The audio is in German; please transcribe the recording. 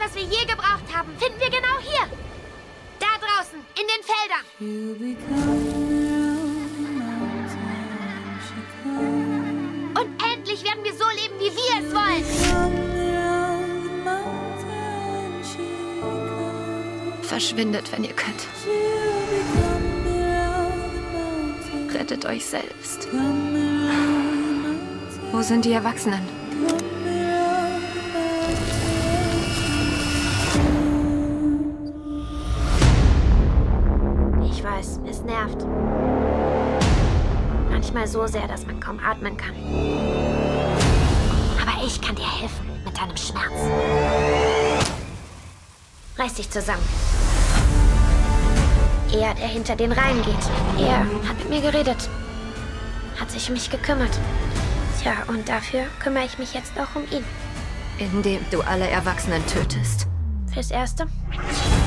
was wir je gebraucht haben, finden wir genau hier. Da draußen, in den Feldern. Und endlich werden wir so leben, wie wir es wollen. Verschwindet, wenn ihr könnt. Rettet euch selbst. Wo sind die Erwachsenen? Ich weiß, es nervt. Manchmal so sehr, dass man kaum atmen kann. Aber ich kann dir helfen mit deinem Schmerz. Reiß dich zusammen. Er, der hinter den Reihen geht. Er hat mit mir geredet. Hat sich um mich gekümmert. Tja, und dafür kümmere ich mich jetzt auch um ihn. Indem du alle Erwachsenen tötest. Fürs Erste.